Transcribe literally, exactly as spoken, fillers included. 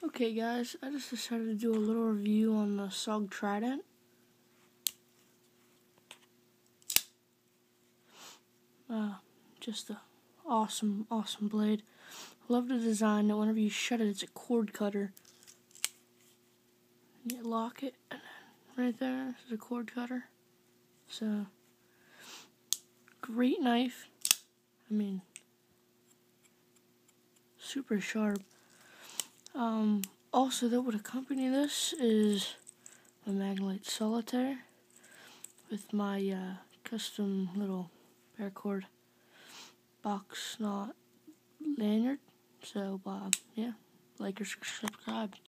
Okay guys, I just decided to do a little review on the S O G Trident. Uh, just a awesome, awesome blade. Love the design that whenever you shut it, it's a cord cutter. You lock it, and then right there is a cord cutter. So, great knife. I mean, super sharp. Um, also, that would accompany this is a Magnolite Solitaire with my uh, custom little paracord box knot lanyard. So, uh, yeah, like or subscribe.